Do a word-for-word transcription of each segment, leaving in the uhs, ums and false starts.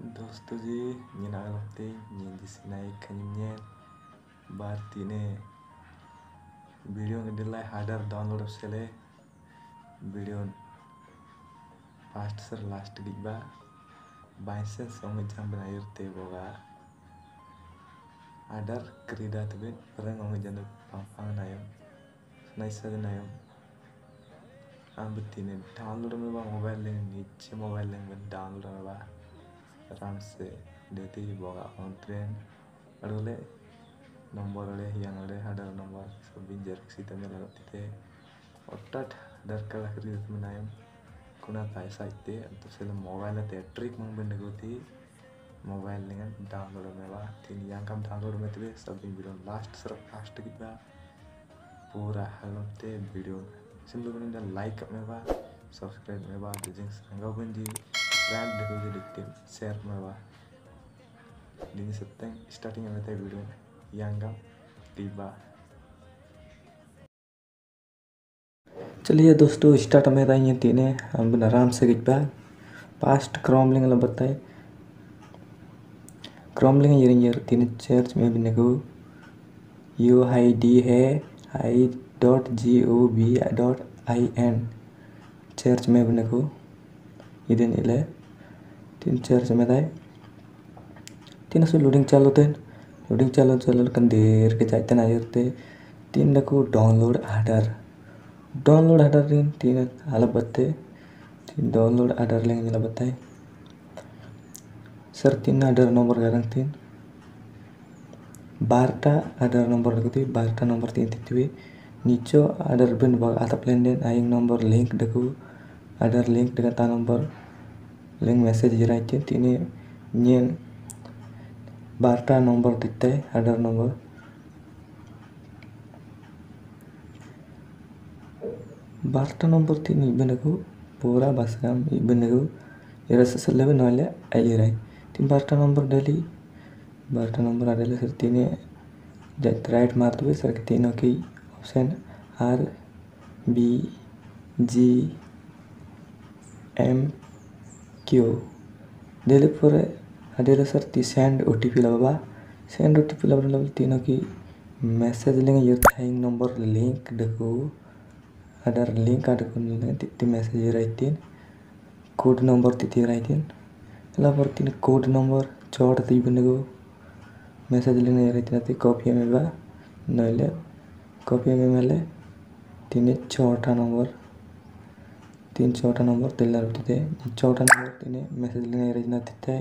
दोस्तों जी nhìn ai lập ti nhìn di sini kayaknya berarti ini video ngedilai Adhaar download sele video past ser last giba baisen song jam benair te boga Adhaar kerida tebet orang ngomong janda pang nayam naisa nayam ambet ini download में बा mobile लेंगे नीचे mobile लेंगे download में बा आराम से देते ही बोगा ऑन ट्रेन अड़ोले नंबर अड़े yang अड़े Adhaar नंबर सब जेरक्स इतना मिला लगती थे और टट Adhaar कार्ड खरीद में नायम कुना पैसा इतने तो सेल मोबाइल ते ट्रिक मंग बंद गोती मोबाइल लेंगे डाउनलोड में बा तीन yang कम डाउनलोड में तबे सब वीडियो लास्ट सिर्फ लास्ट की बा पूरा हलते वीडियो सिंपल बने लाइक में बा सब्सक्राइब में बा जिंग संगा बंजी ब्रांड देखो जो दिखते शेयर में बा दिन सत्तंग स्टार्टिंग में ते वीडियो यांगा टीबा। चलिए दोस्तों स्टार्ट में रही हैं तीने हम आराम से गिब्बा पास्ट क्रोम लिंग ला बताए क्रोम लिंग ये ये तीन चर्च में भी को यू आई डी है I dot G O B dot I N search में भी को इधन इले तीन चर्च में दाए तीन सो लोडिंग चालू थे लोडिंग चालू चालू kan देर के जाते ना जाते तीन को download Adhaar download Adhaar rin तीन आला बत्ते तीन डाउनलोड Adhaar लेंगे ला बताए सर तीन Adhaar नंबर करंग तीन बारटा Adhaar नंबर लगती बारटा नंबर तीन तीन नीचो Adhaar बिन बाग आता प्लेन देन आइंग नंबर लिंक देखो Adhaar लिंक देखा ता नंबर लिंक मैसेज जराइते तीन ये बारटा नंबर दिखता है Adhaar नंबर बारटा नंबर तीन इबन को पूरा बसगाम इबन को ये रस सल्ले में नॉले आई रहे तीन बारटा नंबर डाली बारटा नंबर आ डाले सर तीन जब राइट मारते हुए सर के तीनों की ऑप्शन आर बी जी एम क्यू डाले पूरे अडेले सर ती सेंड ओटीपी लगा सेंड ओटीपी लगा लगा तीनों की मैसेज लेंगे ये थाइंग नंबर लिंक देखो Adhaar लिंक आदे को नहीं लेंगे ती मैसेज राइट कोड नंबर ती राइट ला पर तीन कोड नंबर चौड़ ती बने को मैसेज लेंगे राइट ना ती कॉपी में बा नॉले कॉपी में मिले तीन चौथा नंबर तीन चौथा नंबर तेला रोटी थे चौथा नंबर तीन मैसेज लेंगे राइट ना ती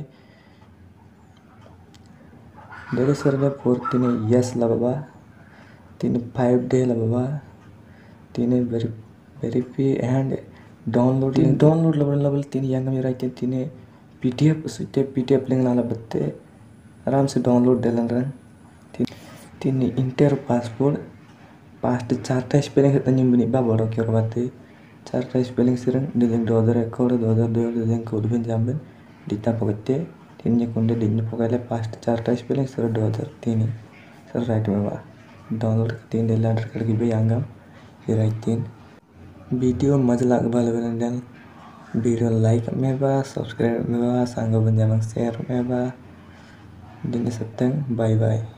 डेढ़ सर में फोर तीन यस लबा तीन फाइव डे लबा तीन वेरी वेरीफाई एंड डाउनलोड तीन डाउनलोड लेवल लेवल तीन यंग में रहते तीन पीडीएफ सुते पीडीएफ लिंक लाला बत्ते आराम से डाउनलोड डेलन रन तीन तीन इंटर पासपोर्ट पास्ट चारटा स्पेलिंग तंजिम बनी बा बड़ो क्यों बाते चारटा स्पेलिंग सिरन डिलिंग दो हज़ार एक और दो हज़ार दो डिलिंग कोड बिन जामबन डिटा पकते तीन ये कुंडे डिग्न पकाले पास्ट चारटा स्पेलिंग सर दो हज़ार तीन सर राइट में बा डाउनलोड तीन डेला Adhaar कार्ड की भी यांगम ये राइट तीन वीडियो मजा लग बाल बन वीडियो लाइक में बा सब्सक्राइब में बा सांगो बन जामंग शेयर में बा दिन सप्तंग बाय बाय।